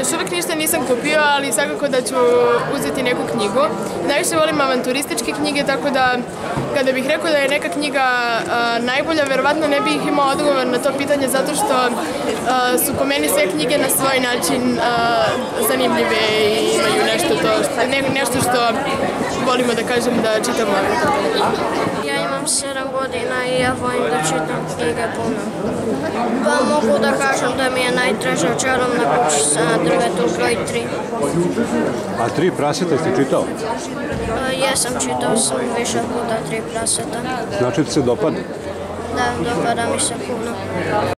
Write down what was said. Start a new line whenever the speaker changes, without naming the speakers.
Još uvek ništa nisam kupio, ali svakako da ću uzeti neku knjigu. Najviše volim avanturističke knjige, tako da kada bih rekao da je neka knjiga najbolja, verovatno ne bih imao odgovor na to pitanje, zato što su po meni sve knjige na svoj način zanimljive i imaju nešto što volimo da kažem da čitamo.
Ja imam 7 godina i ja volim da čitam knjige puno. Pa mogu da kažem da mi je najdraža Čarobna kućica na drvetu broj 3.
A Tri praseta ste čitao?
Jesam, čitao sam više puta Tri praseta.
Znači ti se dopada?
Da, dopada mi se puno.